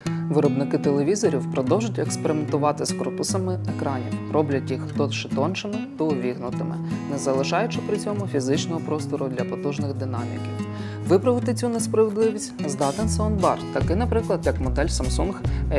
Виробники телевізорів продовжують експериментувати з корпусами екранів, роблять їх то тоншими, то увігнутими, не залишаючи при цьому фізичного простору для потужних динаміків. Виправити цю несправедливість здатен саундбар, такий, наприклад, як модель Samsung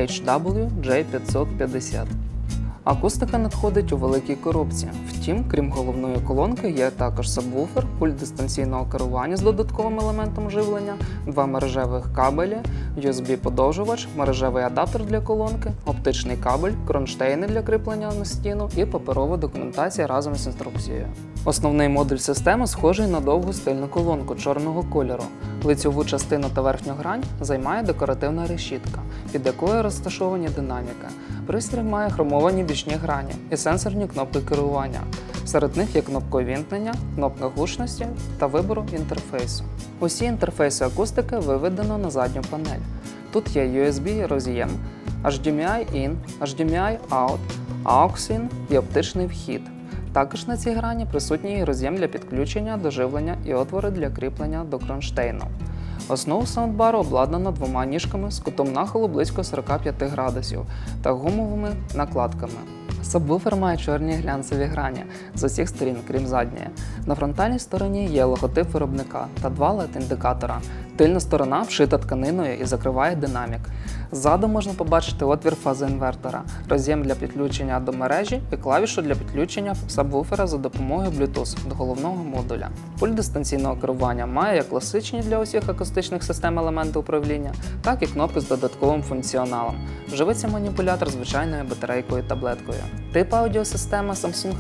HW-J550. Акустика надходить у великій коробці. Втім, крім головної колонки, є також сабвуфер, пульт дистанційного керування з додатковим елементом живлення, два мережевих кабелі, USB-подовжувач, мережевий адаптер для колонки, оптичний кабель, кронштейни для кріплення на стіну і паперова документація разом з інструкцією. Основний модуль системи схожий на довгу стильну колонку чорного кольору. Лицьову частину та верхню грань займає декоративна решітка, під якою розташовані динаміки. Пристрій має хромовані бічні грані і сенсорні кнопки керування. Серед них є кнопка увімкнення, кнопка гучності та вибору інтерфейсу. Усі інтерфейси акустики виведено на задню панель. Тут є USB-роз'єм, HDMI-in, HDMI-out, AUX-in і оптичний вхід. Також на цій грані присутній роз'єм для підключення до живлення і отвори для кріплення до кронштейну. Основу саундбару обладнано двома ніжками з кутом нахилу близько 45 градусів та гумовими накладками. Сабвуфер має чорні глянцеві грані з усіх сторін, крім задньої. На фронтальній стороні є логотип виробника та два LED-індикатора. Тильна сторона вшита тканиною і закриває динамік. Ззаду можна побачити отвір фазоінвертора, роз'єм для підключення до мережі і клавішу для підключення сабвуфера за допомогою Bluetooth до головного модуля. Пульт дистанційного керування має як класичні для усіх акустичних систем елементи управління, так і кнопки з додатковим функціоналом. Живиться маніпулятор звичайною батарейкою таблеткою. Тип аудіосистеми Samsung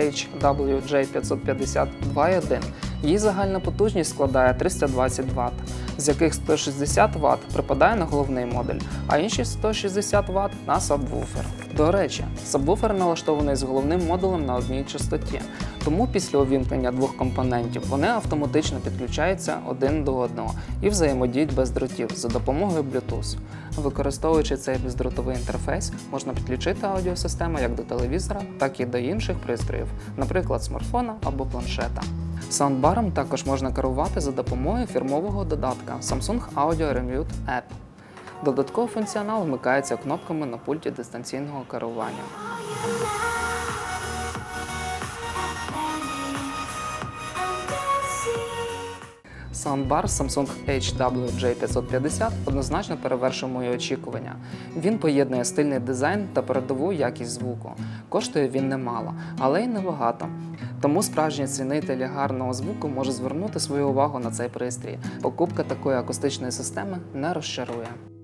HW-J550 2.1. Її загальна потужність складає 320 Вт, з яких 160 Вт припадає на головний модуль, а інші 160 Вт на сабвуфер. До речі, сабвуфер налаштований з головним модулем на одній частоті, тому після увімкнення двох компонентів вони автоматично підключаються один до одного і взаємодіють без дротів за допомогою Bluetooth. Використовуючи цей бездротовий інтерфейс, можна підключити аудіосистему як до телевізора, так і до інших пристроїв, наприклад, смартфона або планшета. Саундбаром також можна керувати за допомогою фірмового додатка Samsung Audio Remote App. Додатковий функціонал вмикається кнопками на пульті дистанційного керування. Саундбар Samsung HW-J550 однозначно перевершив мої очікування. Він поєднує стильний дизайн та передову якість звуку. Коштує він немало, але й небагато. Тому справжні цінителі гарного звуку можуть звернути свою увагу на цей пристрій. Покупка такої акустичної системи не розчарує.